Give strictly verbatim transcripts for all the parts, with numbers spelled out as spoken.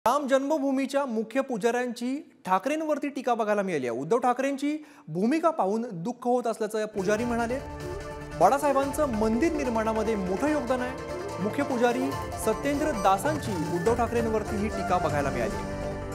राम जन्मभूमीच्या मुख्य पुजाऱ्यांची ठाकरेंवरती टीका बघायला मिळाली आहे। उद्धव ठाकरेंची भूमिका पाहून दुःख होत असल्याचं पुजारी म्हणाले। बाळासाहेबांचं मंदिर निर्माणामध्ये मोठं योगदान आहे। मुख्य पुजारी सत्येंद्र दासांची उद्धव ठाकरेंवरती ही टीका बघायला मिळाली।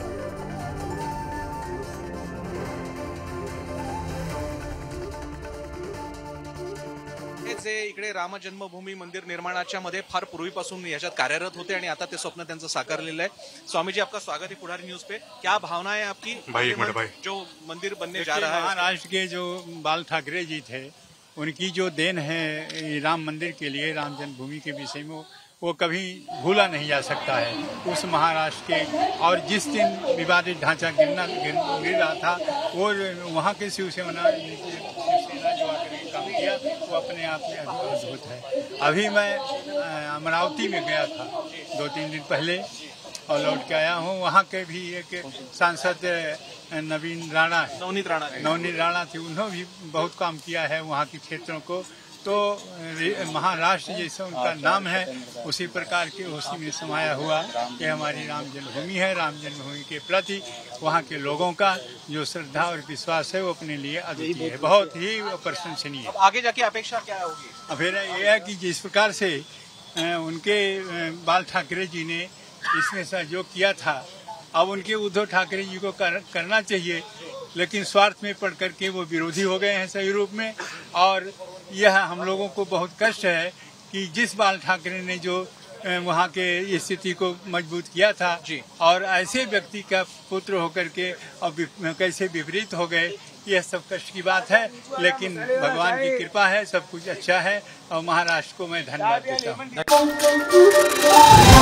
इकडे राम जन्मभूमी मंदिर निर्माणाच्या मध्ये फार पूर्वीपासून याच्यात कार्यरत होते आणि आता ते स्वप्न त्यांचं साकारलेलं आहे। स्वामी जी, आपका स्वागत है पुढारी न्यूज पे। क्या भावना है आपकी? भाई एक मिनट भाई, जो मंदिर बनने जा रहा है, महाराष्ट्र के जो बाल ठाकरे जी थे उनकी जो देन है राम मंदिर के लिए, राम जन्मभूमि के विषय में, वो कभी भूला नहीं जा सकता है। उस महाराष्ट्र के और जिस दिन विवादित ढांचा गिरना गिर, गिर रहा था, वो वहाँ के शिवसेना शिवसेना जो आकर काम किया वो अपने आप में अद्भुत है। अभी मैं अमरावती में गया था दो तीन दिन पहले और लौट के आया हूँ। वहाँ के भी एक सांसद नवीन राणा नवनीत राणा नवनीत राणा थे, उन्होंने भी बहुत काम किया है वहाँ के क्षेत्रों को। तो महाराष्ट्र जैसा उनका नाम है, उसी प्रकार के उसी में समाया हुआ कि हमारी राम जन्मभूमि है। राम जन्मभूमि के प्रति वहाँ के लोगों का जो श्रद्धा और विश्वास है वो अपने लिए अद्वितीय है, बहुत ही प्रशंसनीय है। आगे जाके अपेक्षा क्या होगी? फिर यह है कि जिस प्रकार से उनके बाल ठाकरे जी ने इसमें सहयोग किया था, अब उनके उद्धव ठाकरे जी को कर, करना चाहिए, लेकिन स्वार्थ में पड़ करके वो विरोधी हो गए हैं सही रूप में। और यह हम लोगों को बहुत कष्ट है कि जिस बाल ठाकरे ने जो वहाँ के स्थिति को मजबूत किया था जी, और ऐसे व्यक्ति का पुत्र होकर के अब कैसे विपरीत हो गए, यह सब कष्ट की बात है। लेकिन भगवान की कृपा है, सब कुछ अच्छा है और महाराष्ट्र को मैं धन्यवाद देता हूँ।